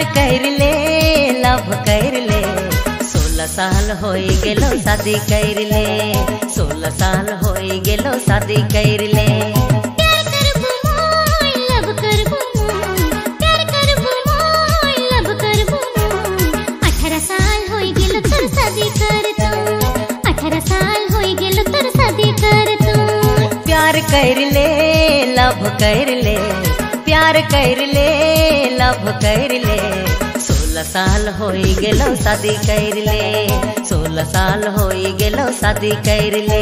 कर ले लव कर ले 16 साल हो गेलो शादी कर ले 16 साल हो गेलो शादी कर ले प्यार करबो मोय लव करबो प्यार करबो मोय लव करबो 18 साल हो गेलो तोर शादी कर तू 18 साल हो गेलो तोर शादी कर तू प्यार कर ले लव कर ले प्यार कर ले लव कर ले 16 साल हो गेलो शादी कर ले 16 साल हो गेलो शादी कर ले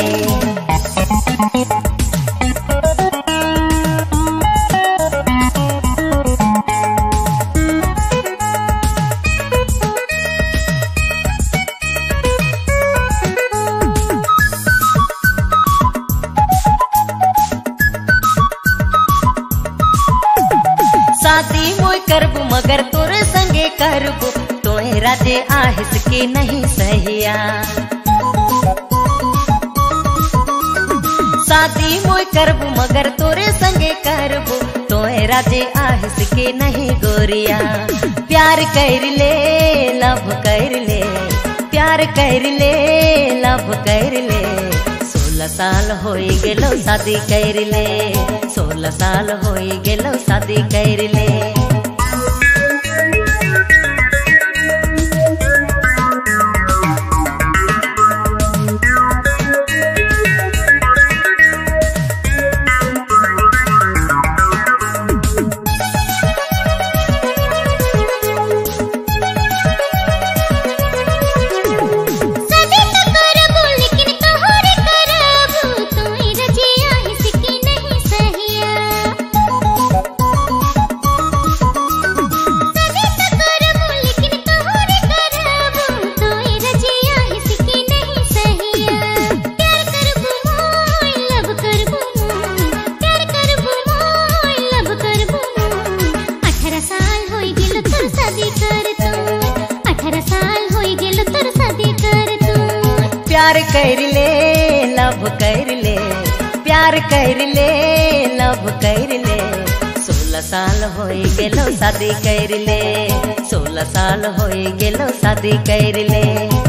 शादी मोय करबू मगर तोरे संगे करबू तोहे राजे आहिस के नहीं सहिया शादी मोय करबू मगर तोरे संगे करबू तोहे राजे आहिस के नहीं गोरिया प्यार कर ले लव कर ले प्यार कर ले लव कर ले 16 साल हो गेलो शादी कर ले 16 साल हो गेलो शादी कर ले प्यार कर ले लव कर ले प्यार कर ले लव कर ले 16 साल हो गेलो शादी कर ले 16 साल हो गेलो शादी कर ले